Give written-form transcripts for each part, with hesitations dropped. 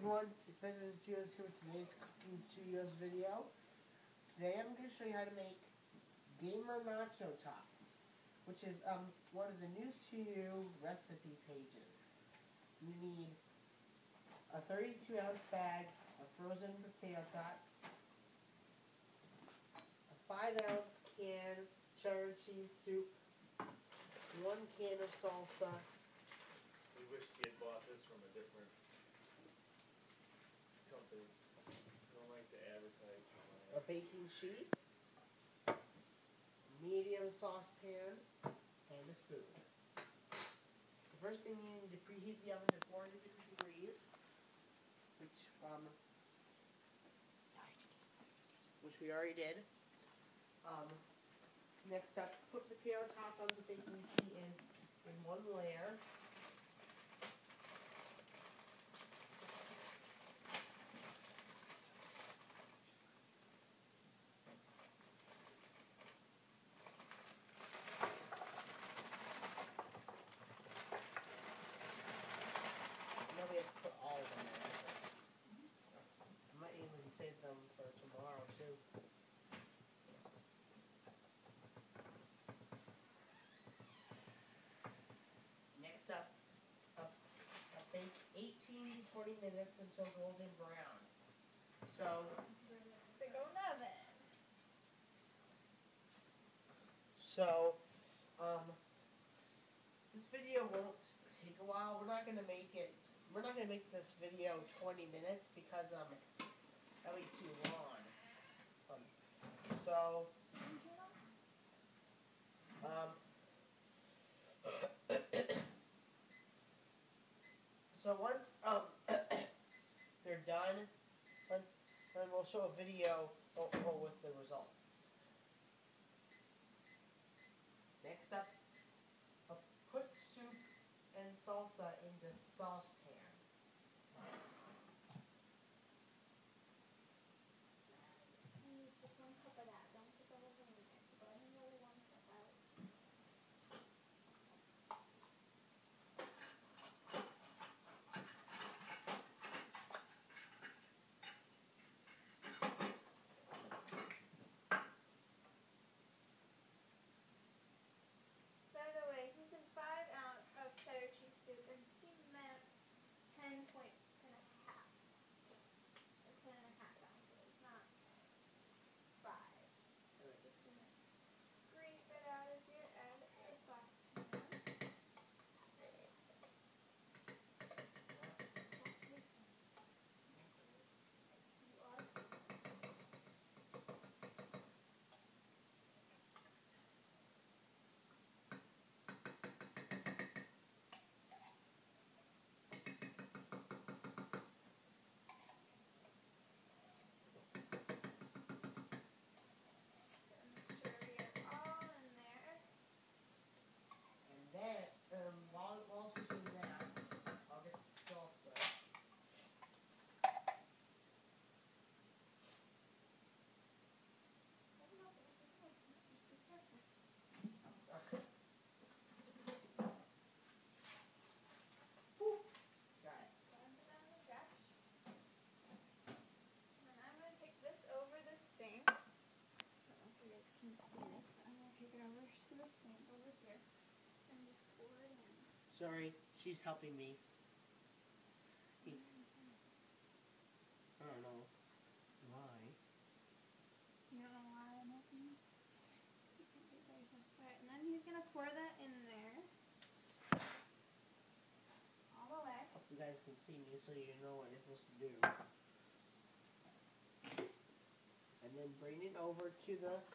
everyone, it's Benjamin Studios here with today's Cooking Studios video. Today I'm going to show you how to make gamer nacho tots, which is one of the news to you recipe pages. You need a 32-ounce bag of frozen potato tots, a 5-ounce can cheddar cheese soup, 1 can of salsa. We wished he had bought this from a different company. I don't like to advertise. A baking sheet, medium saucepan, and a spoon. The first thing you need to preheat the oven to 450 degrees, which we already did. Next up, put potato tots on the baking sheet in one layer. Now we have to put all of them in. I might even save them for tomorrow too. Next up, bake 18 to 20 minutes until golden brown. So, They go in the oven. So, this video won't take a while. We're not gonna make this video 20 minutes because that'll be too long. So once they're done, then we'll show a video with the results. Next up, put soup and salsa into saucepan. Use just 1 cup of that. Don't put the whole thing in there. Go ahead and roll 1 cup out. By the way, he said 5 ounces of cheddar cheese soup, and he meant 10 point and a half. Or 10 and a half ounces, not 5. So we're just gonna scrape it out of here and the saucepan. You are. Make sure we get it all in there. And then, while she's doing that, I'll get the salsa. Whew. Got it. And I'm going to take this over the sink. I don't know if you guys can see this, but I'm going to take it over to the sink over here and just pour it in. Sorry, she's helping me. I don't know why. You don't know why I'm helping you? You can do it by yourself. Alright, and then he's going to pour that in there. All the way. Hope you guys can see me so you know what you're supposed to do. And then bring it over to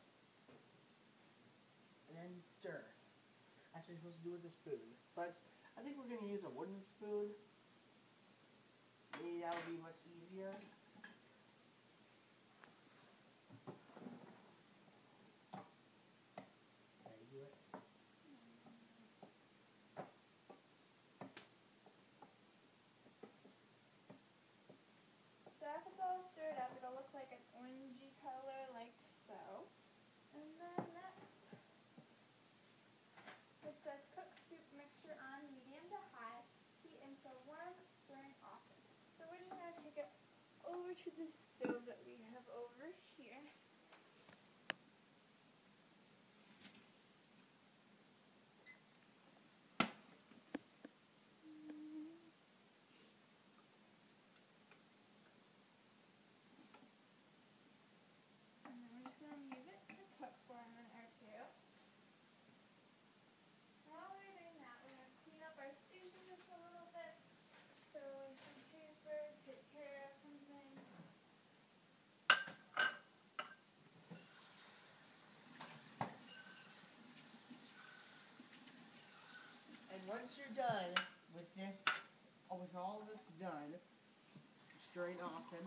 and then stir. That's what you're supposed to do with a spoon. But I think we're going to use a wooden spoon. Maybe that would be much easier. Can I do it? So after it's all stirred up, it'll look like an orangey color, like so. And then next, it says cook soup mixture on medium to high. Heat until warm, stirring often. So we're just going to over to the stove that we have over here. And then we're just going to leave it to cook for a minute or two. While we're doing that, we're going to clean up our station just a little bit. Throw away some paper, take care of something. And once you're done with this, with all this done, stirring often.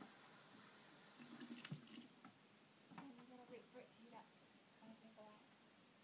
And you gotta wait for it to heat up. It's gonna take a while.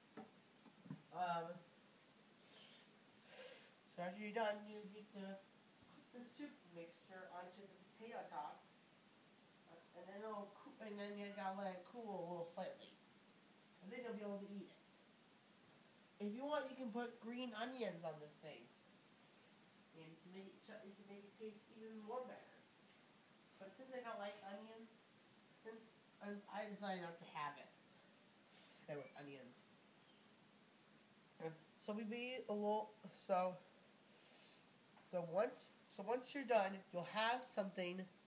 So after you're done, you get to put the soup mixture onto the potato tots, and then and then you gotta let it cool a little slightly, and then you'll be able to eat it. If you want, you can put green onions on this thing, and you can make it taste even more better. But since I don't like onions, I decided not to have it. Anyway, onions. And so we made a little. So once you're done, you'll have something